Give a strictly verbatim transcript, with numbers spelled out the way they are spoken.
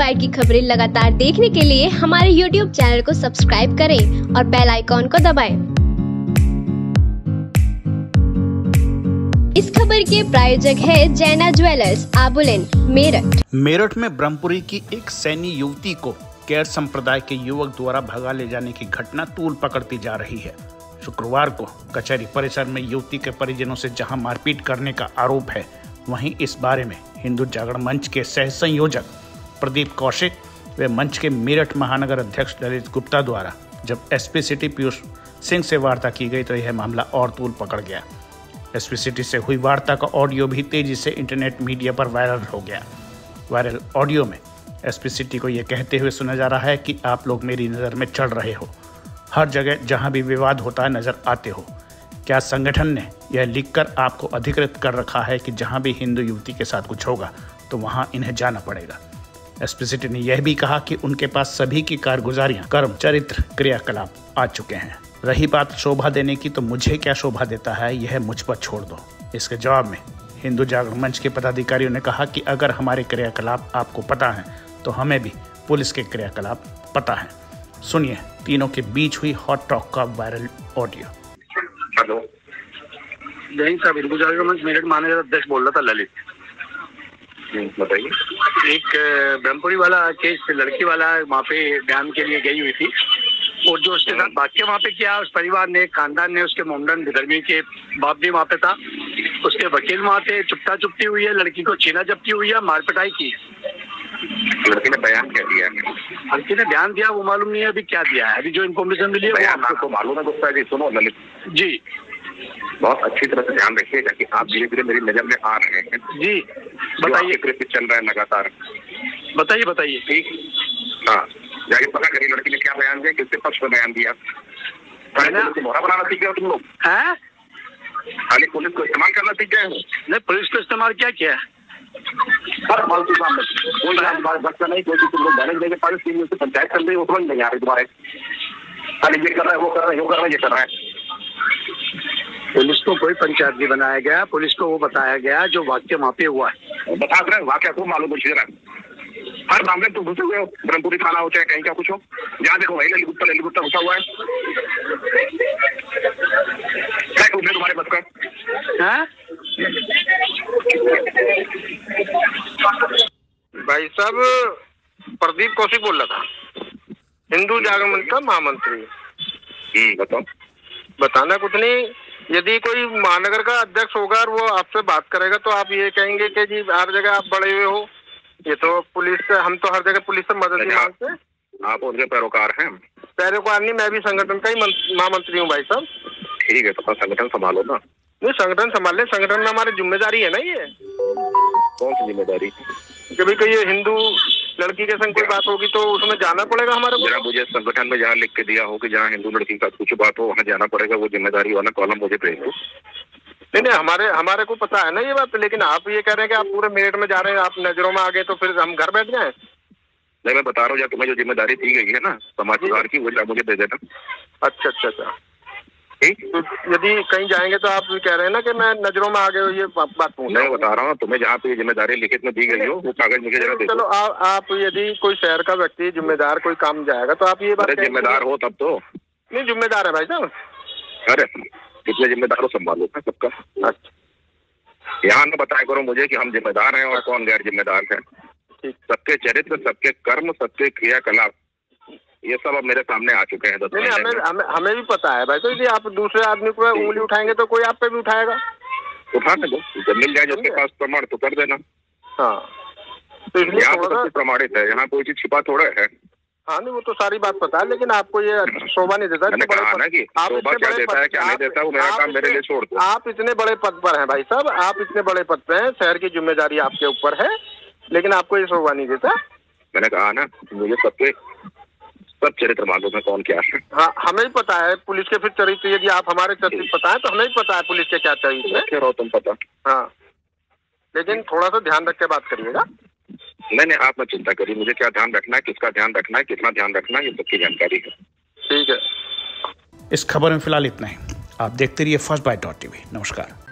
Bite की खबरें लगातार देखने के लिए हमारे यूट्यूब चैनल को सब्सक्राइब करें और बेल आइकॉन को दबाएं। इस खबर के प्रायोजक है जैना ज्वेलर्स, आबुलेन, मेरठ। मेरठ में ब्रह्मपुरी की एक सैनी युवती को कैर संप्रदाय के युवक द्वारा भगा ले जाने की घटना तूल पकड़ती जा रही है। शुक्रवार को कचहरी परिसर में युवती के परिजनों से जहां मारपीट करने का आरोप है, वहीं इस बारे में हिंदू जागरण मंच के सह संयोजक प्रदीप कौशिक व मंच के मेरठ महानगर अध्यक्ष ललित गुप्ता द्वारा जब एसपी सिटी पीयूष सिंह से वार्ता की गई तो यह मामला और तूल पकड़ गया। एसपी सिटी से हुई वार्ता का ऑडियो भी तेजी से इंटरनेट मीडिया पर वायरल हो गया। वायरल ऑडियो में एसपी सिटी को यह कहते हुए सुना जा रहा है कि आप लोग मेरी नज़र में चढ़ रहे हो, हर जगह जहां भी विवाद होता है नजर आते हो। क्या संगठन ने यह लिखकर आपको अधिकृत कर रखा है कि जहां भी हिंदू युवती के साथ कुछ होगा तो वहां इन्हें जाना पड़ेगा। एसपी सिटी ने यह भी कहा कि उनके पास सभी की कारगुजारियां, कर्म, चरित्र, क्रियाकलाप आ चुके हैं। रही बात शोभा देने की, तो मुझे क्या शोभा देता है यह मुझ पर छोड़ दो। इसके जवाब में हिंदू जागरण मंच के पदाधिकारियों ने कहा कि अगर हमारे क्रियाकलाप आपको पता है तो हमें भी पुलिस के क्रियाकलाप पता है। सुनिए तीनों के बीच हुई हॉट टॉक का वायरल ऑडियो। हेलो, जय साहब, हिंदू जागरण मंच मेरठ महानगर अध्यक्ष बोल रहा था, ललित। बताइए। एक ब्रह्मपुरी वाला केस, लड़की वाला वहाँ पे बयान के लिए गई हुई थी और जो उसके साथ वाक्य वहाँ पे किया, उस परिवार ने, खानदान ने, उसके मोमडन विधर्मी के बाप भी वहाँ पे था, उसके वकील वहाँ थे, चुपता चुपती हुई है, लड़की को छीना जब्ती हुई है, मारपिटाई की। लड़की ने बयान क्या दिया है? लड़की ने बयान दिया, वो मालूम नहीं है अभी क्या दिया है। अभी जो इन्फॉर्मेशन मिली है बयान आपको मालूम है गुप्ता जी? सुनो ललित जी, बहुत अच्छी तरह से ध्यान रखिएगा कि आप धीरे धीरे मेरी नजर में आ रहे हैं जी। बताइए, चल रहा है लगातार। बताइए बताइए। ठीक, हाँ, जाके पता करिए लड़की ने क्या बयान दिया, किसके पक्ष में बयान दिया। मोहरा बनाना सीख गए तुम लोग हैं? खाली पुलिस को इस्तेमाल करना सीख गए हो? नहीं, पुलिस को इस्तेमाल क्या किया? हर फालतू काम में कोई बच्चा नहीं, कोई तुम लोग बैलेंस देके पास तीन से पंचायत चल रही है, वो समझ नहीं आ रही तुम्हारे। खाली ये कर रहा है, वो कर रहा है, वो कर रहा है, ये कर रहा है। पुलिस को कोई पंचायत नहीं बनाया गया, पुलिस को वो बताया गया जो वाक्य वहाँ पे हुआ है। बता रहे वाक्य को मालूम है। हर मामले में तुम घुसे हुए हो, ब्रह्मपुरी थाना हो चाहे कहीं का कुछ हो, जहाँ देखो वही ललित गुप्ता ललित गुप्ता घुसा हुआ है। क्या उठे तुम्हारे बस का? भाई साहब, प्रदीप कौशिक बोल रहा था, हिंदू जागरण मंच का महामंत्री। हम्म, बताओ। बताना कुछ नहीं, यदि कोई महानगर का अध्यक्ष होगा और वो आपसे बात करेगा तो आप ये कहेंगे कि जी हर जगह आप बड़े हुए हो। ये तो पुलिस से, हम तो हर जगह पुलिस से मदद नहीं मांगते। आप उनके पैरोकार हैं? पैरोकार नहीं, मैं भी संगठन का ही महामंत्री हूँ भाई साहब। ठीक है, तो संगठन संभालो ना। नहीं, संगठन संभाल ले, संगठन में हमारी जिम्मेदारी है ना। ये कौन सी जिम्मेदारी? कभी कोई हिंदू लड़की के संग कोई बात होगी तो उसमें जाना पड़ेगा हमारे को। जरा मुझे संगठन में जहाँ लिख के दिया हो कि जहाँ हिंदू लड़की का कुछ बात हो वहाँ जाना पड़ेगा, वो जिम्मेदारी वाला कॉलम मुझे भेज दो। नहीं नहीं, हमारे हमारे को पता है ना ये बात, लेकिन आप ये कह रहे हैं कि आप पूरे मेरठ में जा रहे हैं, आप नजरों में आ गए तो फिर हम घर बैठ जाए। नहीं, मैं बता रहा हूँ, या तुम्हें जो जिम्मेदारी दी गई है ना समाज सुधार की, वो मुझे दे देना। अच्छा अच्छा अच्छा, ठीक। तो यदि कहीं जाएंगे तो आप कह रहे हैं ना कि मैं नजरों में आ गए, ये बात पूछ मैं बता रहा हूँ तुम्हें, जहाँ पे ये जिम्मेदारी लिखित में दी गई हो वो कागज मुझे जरा दे दो। चलो आ, आप यदि कोई शहर का व्यक्ति जिम्मेदार कोई काम जाएगा तो आप ये बात जिम्मेदार हो तब तो। नहीं, जिम्मेदार है भाई साहब। अरे कितने जिम्मेदार हो संभालो सबका। अच्छा, यहाँ न बताया करो मुझे कि हम जिम्मेदार हैं और कौन गैर जिम्मेदार है। सबके चरित्र, सबके कर्म, सबके क्रियाकलाप, ये सब अब मेरे सामने आ चुके हैं। नहीं, हमें, हमें हमें भी पता है भाई। तो यदि आप दूसरे आदमी को उंगली उठाएंगे तो कोई आप पे भी उठाएगा। उठाने दो, जब मिल जाए उसके पास प्रमाण तो कर देना। हाँ, तो इसलिए यहाँ तो प्रमाणित है, यहाँ कोई चीज छिपा थोड़ा है। हाँ नहीं, वो तो सारी बात पता है, लेकिन आपको ये शोभा नहीं देता। मैंने कहा ना कि शोभा क्या देता है क्या नहीं देता, वो मेरा काम मेरे लिए छोड़ दो। आप इतने बड़े पद पर हैं भाई साहब, आप इतने बड़े पद पे हैं, शहर की जिम्मेदारी आपके ऊपर है, लेकिन आपको ये शोभा नहीं देता। मैंने कहा ना, मुझे सबके सब चरित्र मालूम है कौन क्या है। हाँ, हमें ही पता है पुलिस के फिर चरित्र, यदि आप हमारे चरित्र पता है तो हमें ही पता है पुलिस के क्या चरित्र रहो तुम पता। हाँ, लेकिन थोड़ा सा ध्यान रख के बात करिएगा। नहीं नहीं, आप मत चिंता करिए, मुझे क्या ध्यान रखना है, किसका ध्यान रखना है, कितना ध्यान रखना है, ये सबकी जानकारी है। ठीक है, इस खबर में फिलहाल इतना ही। आप देखते रहिए फर्स्ट बाइट डॉट टीवी। नमस्कार।